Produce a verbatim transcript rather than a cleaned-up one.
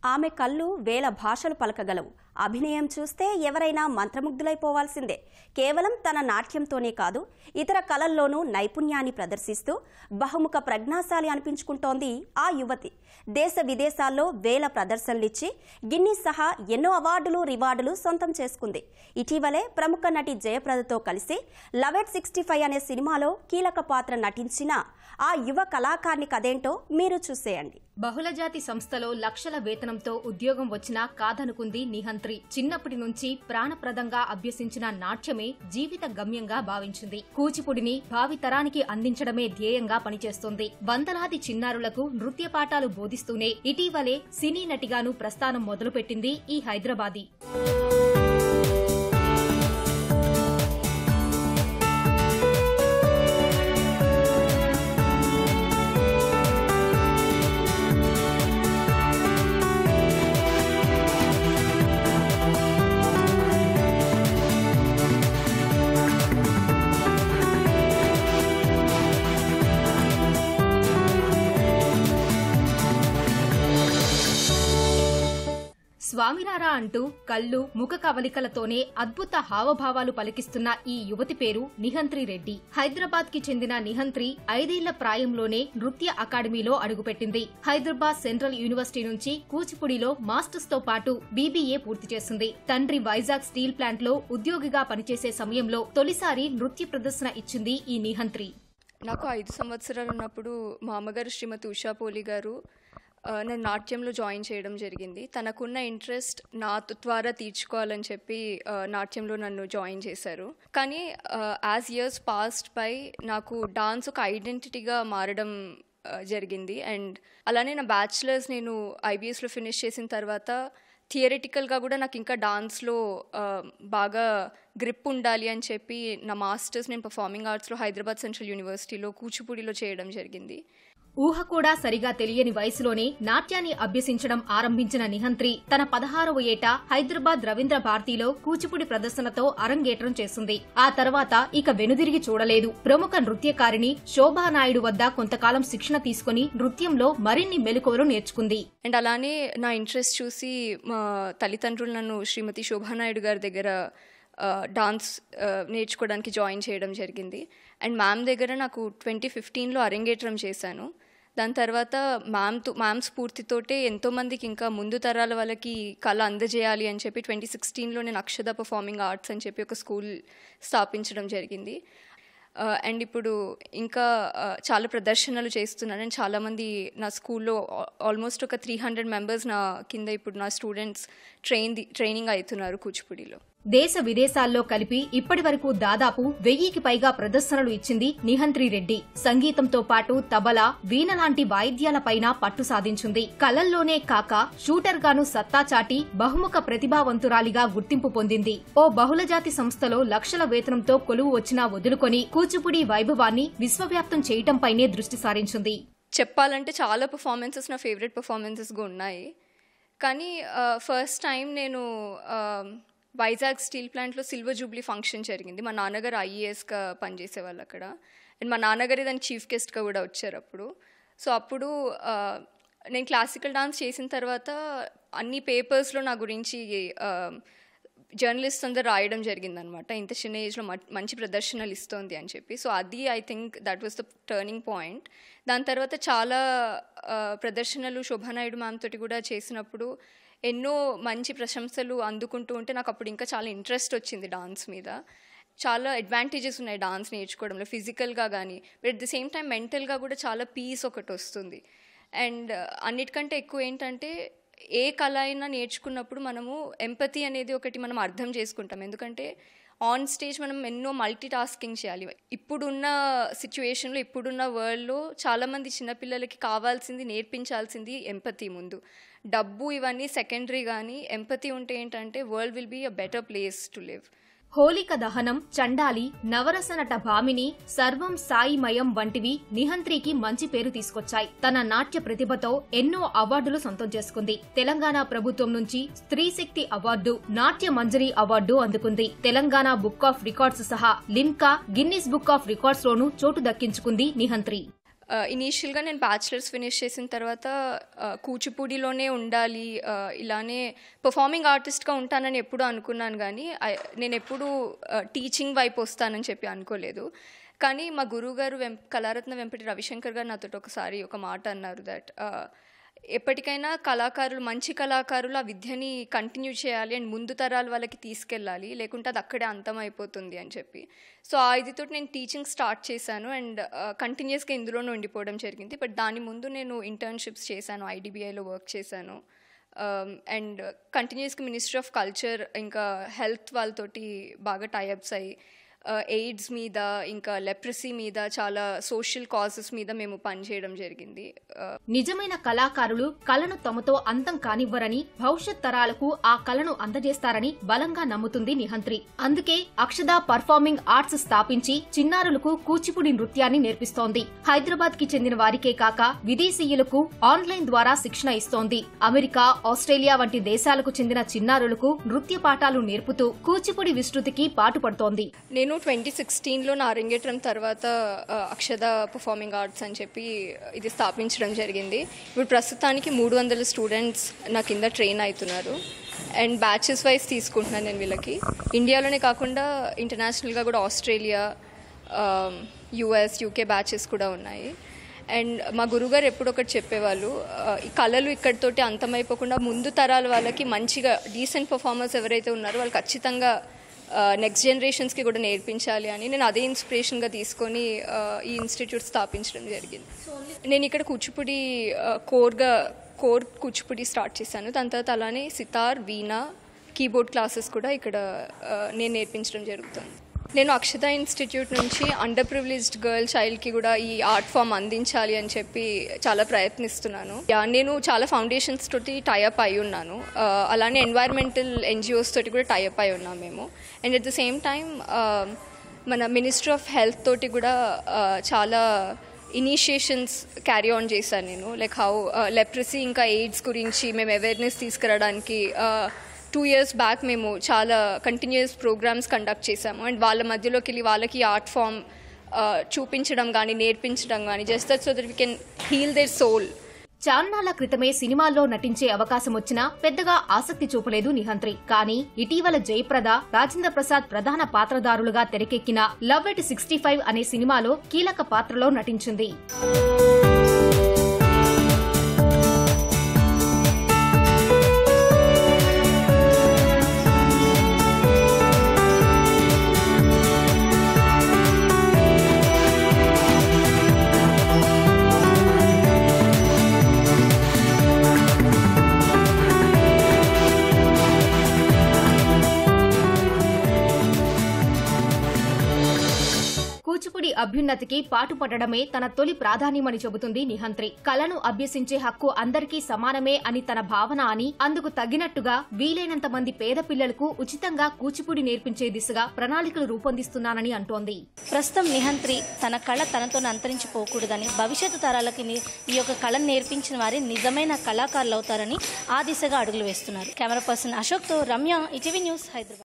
ఆమె కళ్ళు వేల భాషలు పలకగలవు. అభినయం చూస్తే ఎవరైనా మంత్రముగ్ధులైపోవాల్సిందే. కేవలం తన నాట్యంతోనే కాదు, ఇతర కళల్లోనూ నైపుణ్యాన్ని ప్రదర్శిస్తూ బహుముఖ ప్రజ్ఞాశాలి అనిపించుకుంటోంది ఆ యువతి. దేశ విదేశాల్లో వేల ప్రదర్శనలిచ్చి గిన్నిస్ సహా ఎన్నో అవార్డులు రివార్డులు సొంతం చేసుకుంది. ఇటీవలే ప్రముఖ నటి జయప్రదతో కలిసి లవ్ ఎట్ సిక్స్టీ ఫైవ్ అనే సినిమాలో కీలక పాత్ర నటించిన ఆ యువ కళాకారిణి కథేంటో మీరు చూసేయండి. బహుళజాతి సంస్థలో లక్షల వేతనంతో ఉద్యోగం వచ్చినా కాదనుకుంది నిహంత్రి. చిన్నప్పటి నుంచి ప్రాణప్రదంగా అభ్యసించిన నాట్యమే జీవిత గమ్యంగా భావించింది. కూచిపుడిని భావితరానికి అందించడమే ధ్యేయంగా పనిచేస్తోంది. వందలాది చిన్నారులకు నృత్య పాఠాలు బోధిస్తూనే ఇటీవలే సినీ నటిగాను ప్రస్థానం మొదలుపెట్టింది ఈ హైదరాబాదీ. స్వామిరారా అంటూ కళ్ళు ముఖ కవలికలతోనే అద్భుత హావభావాలు పలికిస్తున్న ఈ యువతి పేరు నిహంత్రి రెడ్డి. హైదరాబాద్ కి చెందిన నిహంత్రి ఐదేళ్ల ప్రాయంలోనే నృత్య అకాడమీలో అడుగుపెట్టింది. హైదరాబాద్ సెంట్రల్ యూనివర్సిటీ నుంచి కూచిపుడిలో మాస్టర్స్ తో పాటు బీబీఏ పూర్తి చేసింది. తండ్రి వైజాగ్ స్టీల్ ప్లాంట్ లో ఉద్యోగిగా పనిచేసే సమయంలో తొలిసారి నృత్య ప్రదర్శన ఇచ్చింది ఈ నిహంత్రి. నాకు ఐదు సంవత్సరాలు ఉన్నప్పుడు మా అమ్మగారు శ్రీమతి ఉషా పోలి గారు నేను నాట్యంలో జాయిన్ చేయడం జరిగింది. తనకున్న ఇంట్రెస్ట్ నా ద్వారా తీర్చుకోవాలని చెప్పి నాట్యంలో నన్ను జాయిన్ చేశారు. కానీ యాజ్ ఇయర్స్ పాస్ట్ బై నాకు డాన్స్ ఒక ఐడెంటిటీగా మారడం జరిగింది. అండ్ అలానే నా బ్యాచిలర్స్ నేను ఐబీఎస్లో ఫినిష్ చేసిన తర్వాత థియరిటికల్గా కూడా నాకు ఇంకా డాన్స్లో బాగా గ్రిప్ ఉండాలి అని చెప్పి నా మాస్టర్స్ నేను పర్ఫార్మింగ్ ఆర్ట్స్లో హైదరాబాద్ సెంట్రల్ యూనివర్సిటీలో కూచిపూడిలో చేయడం జరిగింది. ఊహ కూడా సరిగా తెలియని వయసులోనే నాట్యాన్ని అభ్యసించడం ఆరంభించిన నిహంత్రి తన పదహారవ ఏట హైదరాబాద్ రవీంద్ర భారతిలో కూచిపూడి ప్రదర్శనతో అరంగేట్రం చేసింది. ఆ తర్వాత ఇక వెనుదిరిగి చూడలేదు. ప్రముఖ నృత్యకారిణి శోభానాయుడు వద్ద కొంతకాలం శిక్షణ తీసుకుని నృత్యంలో మరిన్ని మెలకువలు నేర్చుకుంది. అండ్ అలానే నా ఇంట్రెస్ట్ చూసి మా తల్లిదండ్రులు నన్ను శ్రీమతి శోభానాయుడు గారి దగ్గర డాన్స్ నేర్చుకోవడానికి జాయిన్ చేయడం జరిగింది. అండ్ మ్యామ్ దగ్గర నాకు ట్వంటీ ఫిఫ్టీన్లో అరంగేట్రం చేశాను. దాని తర్వాత మ్యామ్తో మ్యామ్ స్ఫూర్తితోటే ఎంతోమందికి ఇంకా ముందు తరాల వాళ్ళకి కళ అందజేయాలి అని చెప్పి ట్వంటీ సిక్స్టీన్లో నేను అక్షద పర్ఫార్మింగ్ ఆర్ట్స్ అని చెప్పి ఒక స్కూల్ స్థాపించడం జరిగింది. అండ్ ఇప్పుడు ఇంకా చాలా ప్రదర్శనలు చేస్తున్నాను. అండ్ చాలామంది నా స్కూల్లో ఆల్మోస్ట్ ఒక త్రీ హండ్రెడ్ మెంబర్స్ నా కింద ఇప్పుడు నా స్టూడెంట్స్ ట్రైన్ ట్రైనింగ్ అవుతున్నారు కూచిపూడిలో. దేశ విదేశాల్లో కలిపి ఇప్పటి వరకు దాదాపు వెయ్యికి పైగా ప్రదర్శనలు ఇచ్చింది నిహంత్రి రెడ్డి. సంగీతంతో పాటు తబలా, వీణ లాంటి వాయిద్యాలపైన పట్టు సాధించింది. కళల్లోనే కాక షూటర్ గాను సత్తా చాటి బహుముఖ ప్రతిభావంతురాలిగా గుర్తింపు పొందింది. ఓ బహుళజాతి సంస్థలో లక్షల వేతనంతో కొలువు వచ్చినా వదులుకొని కూచిపూడి వైభవాన్ని విశ్వవ్యాప్తం చేయటంపైనే దృష్టి సారించింది. చెప్పాలంటే చాలా పర్ఫార్మెన్సెస్ నా ఫేవరెట్ పర్ఫార్మెన్సెస్గా ఉన్నాయి. కానీ ఫస్ట్ టైం నేను వైజాగ్ స్టీల్ ప్లాంట్లో సిల్వర్ జూబ్లీ ఫంక్షన్ జరిగింది. మా నాన్నగారు ఐఏఎస్గా పనిచేసేవాళ్ళు అక్కడ. అండ్ మా నాన్నగారు దానికి చీఫ్ గెస్ట్గా కూడా వచ్చారు అప్పుడు. సో అప్పుడు నేను క్లాసికల్ డాన్స్ చేసిన తర్వాత అన్ని పేపర్స్లో నా గురించి జర్నలిస్ట్ అందరూ రాయడం జరిగిందనమాట. ఇంత చిన్న ఏజ్లో మంచి ప్రదర్శనలు ఇస్తోంది అని చెప్పి. సో అది I think that was the turning point. దాని తర్వాత చాలా ప్రదర్శనలు శోభానాయుడు మ్యామ్ తోటి కూడా చేసినప్పుడు ఎన్నో మంచి ప్రశంసలు అందుకుంటూ ఉంటే నాకు అప్పుడు ఇంకా చాలా ఇంట్రెస్ట్ వచ్చింది డాన్స్ మీద. చాలా అడ్వాంటేజెస్ ఉన్నాయి డాన్స్ నేర్చుకోవడంలో, ఫిజికల్గా కానీ, but at the same time మెంటల్గా కూడా చాలా పీస్ ఒకటి వస్తుంది. అండ్ అన్నిటికంటే ఎక్కువ ఏంటంటే ఏ కళ అయినా నేర్చుకున్నప్పుడు మనము ఎంపతి అనేది ఒకటి మనం అర్థం చేసుకుంటాం. ఎందుకంటే ఆన్ స్టేజ్ మనం ఎన్నో మల్టీ టాస్కింగ్ చేయాలి. ఇప్పుడున్న సిచ్యువేషన్లో, ఇప్పుడున్న వరల్డ్లో చాలామంది చిన్నపిల్లలకి కావాల్సింది, నేర్పించాల్సింది ఎంపతి. ముందు డబ్బు ఇవన్నీ సెకండరీ, కానీ ఎంపతి ఉంటే ఏంటంటే world will be a better place to live. Holika దహనం, చండాలి, నవరస నట భామిని, సర్వం సాయిమయం వంటివి నిహంత్రికి మంచి పేరు తీసుకొచ్చాయి. తన నాట్య ప్రతిభతో ఎన్నో అవార్డులు సొంతం చేసుకుంది. తెలంగాణ ప్రభుత్వం నుంచి స్త్రీ శక్తి అవార్డు, నాట్య మంజరి అవార్డు అందుకుంది. తెలంగాణ బుక్ ఆఫ్ రికార్డ్స్ సహా Limca, Guinness book of records లోనూ చోటు దక్కించుకుంది నిహంత్రి. ఇనీషియల్గా నేను బ్యాచిలర్స్ ఫినిష్ చేసిన తర్వాత కూచిపూడిలోనే ఉండాలి, ఇలానే పర్ఫార్మింగ్ ఆర్టిస్ట్గా ఉంటానని ఎప్పుడూ అనుకున్నాను, కానీ నేను ఎప్పుడూ టీచింగ్ వైపు వస్తానని చెప్పి అనుకోలేదు. కానీ మా గురువుగారు వెం కళారత్న వెంపటి రవిశంకర్ గారు నాతో ఒకసారి ఒక మాట అన్నారు, దట్ ఎప్పటికైనా కళాకారులు మంచి కళాకారులు ఆ విద్యని కంటిన్యూ చేయాలి అండ్ ముందు తరాల వాళ్ళకి తీసుకెళ్ళాలి, లేకుంటే అది అక్కడే అంతమైపోతుంది అని చెప్పి. సో ఆ ఇదితో నేను టీచింగ్ స్టార్ట్ చేశాను అండ్ కంటిన్యూస్గా ఇందులోనే ఉండిపోవడం జరిగింది. బట్ దాని ముందు నేను ఇంటర్న్షిప్స్ చేశాను, ఐడిబిఐలో వర్క్ చేశాను అండ్ కంటిన్యూస్గా మినిస్ట్రీ ఆఫ్ కల్చర్ ఇంకా హెల్త్ వాళ్ళతోటి బాగా టైఅప్స్ అయ్యి ఎయిడ్స్ మీద ఇంకా లెప్రసీ మీద చాలా సోషల్ కాజెస్ మీద మేము పనిచేయడం జరిగింది. నిజమైన కళాకారులు కళను తమతో అంతం కానివ్వరని, భవిష్యత్ తరాలకు ఆ కళను అందజేస్తారని బలంగా నమ్ముతుంది నిహంత్రి. అందుకే అక్షద పర్ఫార్మింగ్ ఆర్ట్స్ స్థాపించి చిన్నారులకు కూచిపూడి నృత్యాన్ని నేర్పిస్తోంది. హైదరాబాద్ కి చెందిన వారికే కాక విదేశీయులకు ఆన్లైన్ ద్వారా శిక్షణ ఇస్తోంది. అమెరికా, ఆస్ట్రేలియా వంటి దేశాలకు చెందిన చిన్నారులకు నృత్య పాఠాలు నేర్పుతూ కూచిపూడి విస్తృతికి పాటుపడుతోంది. నేను ట్వంటీ సిక్స్టీన్లో నా అరంగేట్రం తర్వాత అక్షద పర్ఫార్మింగ్ ఆర్ట్స్ అని చెప్పి ఇది స్థాపించడం జరిగింది. ఇప్పుడు ప్రస్తుతానికి మూడు వందల స్టూడెంట్స్ నా కింద ట్రైన్ అవుతున్నారు అండ్ బ్యాచెస్ వైజ్ తీసుకుంటున్నాను నేను వీళ్ళకి. ఇండియాలోనే కాకుండా ఇంటర్నేషనల్గా కూడా ఆస్ట్రేలియా, యుఎస్, యూకే బ్యాచెస్ కూడా ఉన్నాయి. అండ్ మా గురుగారు ఎప్పుడు ఒకటి చెప్పేవాళ్ళు, ఈ కళలు ఇక్కడితోటి అంతమైపోకుండా ముందు తరాల వాళ్ళకి మంచిగా డీసెంట్ పర్ఫార్మర్స్ ఎవరైతే ఉన్నారో వాళ్ళు ఖచ్చితంగా నెక్స్ట్ జనరేషన్స్కి కూడా నేర్పించాలి అని నేను అదే ఇన్స్పిరేషన్గా తీసుకొని ఈ ఇన్స్టిట్యూట్ స్థాపించడం జరిగింది. నేను ఇక్కడ కూచిపూడి కోర్గా కోర్ కూచిపూడి స్టార్ట్ చేశాను. దాని తర్వాత అలానే సితార్, వీణా, కీబోర్డ్ క్లాసెస్ కూడా ఇక్కడ నేను నేర్పించడం జరుగుతుంది. నేను అక్షద ఇన్స్టిట్యూట్ నుంచి అండర్ ప్రివిలేజ్డ్ గర్ల్ చైల్డ్కి కూడా ఈ ఆర్ట్ ఫామ్ అందించాలి అని చెప్పి చాలా ప్రయత్నిస్తున్నాను. నేను చాలా ఫౌండేషన్స్ తోటి టైఅప్ అయి ఉన్నాను, అలానే ఎన్వైర్మెంటల్ ఎన్జిఓస్ తోటి కూడా టైఅప్ అయి ఉన్నాం మేము. And at the same time మన మినిస్ట్రీ ఆఫ్ హెల్త్ తోటి కూడా చాలా ఇనిషియేషన్స్ క్యారీ ఆన్ చేశాను నేను. లైక్ హౌ లెప్రసీ ఇంకా ఎయిడ్స్ గురించి మేము అవేర్నెస్ తీసుకురావడానికి టూ ఇయర్స్ బ్యాక్ మేము చాలా కంటిన్యూస్ ప్రోగ్రామ్స్ కండక్ట్ చేశాము అండ్ వాళ్ళ మధ్యలోకి వెళ్ళి వాళ్ళకి ఆర్ట్ ఫామ్ చూపించడం కానీ నేర్పించడం కానీ, just that so that we can heal their soul. చాన్నాళ్ల క్రితమే సినిమాల్లో నటించే అవకాశం వచ్చినా పెద్దగా ఆసక్తి చూపలేదు నిహంత్రి. కానీ ఇటీవల జయప్రద, రాజేంద్ర ప్రసాద్ ప్రధాన పాత్రధారులుగా తెరకెక్కిన లవ్ ఎట్ సిక్స్టీ ఫైవ్ అనే సినిమాలో కీలక పాత్రలో నటించింది. కూచిపూడి అభ్యున్నతికి పాటుపడడమే తన తొలి ప్రాధాన్యమని చెబుతుంది నిహంత్రి. కళను అభ్యసించే హక్కు అందరికీ సమానమే అని తన భావన అని, అందుకు తగినట్టుగా వీలైనంత మంది పేద పిల్లలకు ఉచితంగా కూచిపూడి నేర్పించే దిశగా ప్రణాళికలు రూపొందిస్తున్నానని అంటోంది. ప్రస్తుతం నిహంత్రి తన కళ తనతోనే అంతరించిపోకూడదని, భవిష్యత్తు తరాలకి ఈ యొక్క కళను నేర్పించిన వారి నిజమైన కళాకారులు అవుతారని ఆ దిశగా అడుగులు వేస్తున్నారు. కెమెరా పర్సన్ అశోక్తో రమ్య, ఈటీవీ న్యూస్, హైదరాబాద్.